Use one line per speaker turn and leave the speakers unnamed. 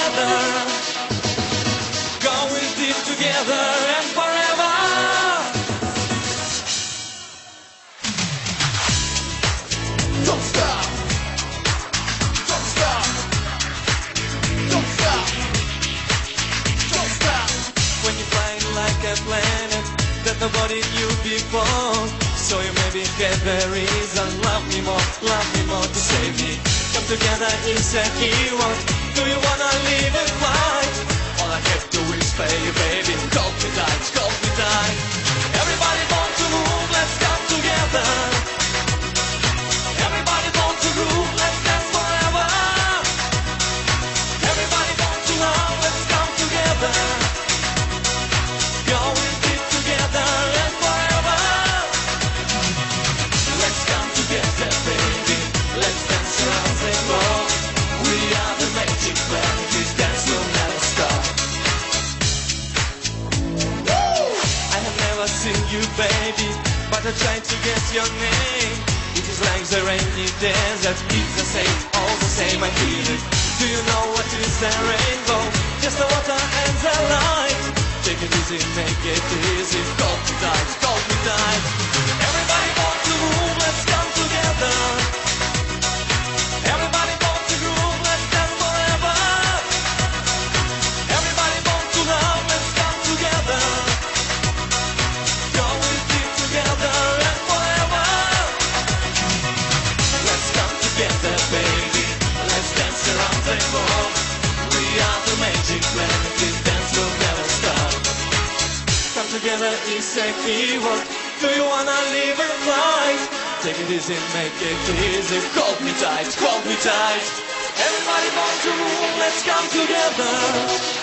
together. Going deep together and forever. Don't stop. Don't stop. Don't stop. Don't stop. When you're flying like a planet that nobody knew before, so you maybe get the reason. Love me more to save me. Come together is a hero. Do you wanna live it right? All I have to whisper you, baby. Hold me tight, hold me tight. Everybody want to move, let's come together. Everybody want to groove, let's dance forever. Everybody want to love, let's come together. Going deep together and forever. Let's come together, baby. Let's dance around the world. We are the magic band. This dance will never stop. I have never seen you, baby, but I tried to guess your name. It is like the rainy desert. It's the same, all the same. I feel it. Do you know what is the rainbow? Just the water and the light. Take it easy, make it easy. Hold me tight, hold me tight. Everybody want to move, let's come together. Everybody want to groove, let's dance forever. Everybody want to love, let's come together. Going deep together and forever. Let's come together, baby. Let's dance around the world. We are the magic band. This dance will never stop. Come together is a keyword. Do you wanna live it right? Take it easy, make it easy. Hold me tight, hold me tight. Everybody want to move, let's come together.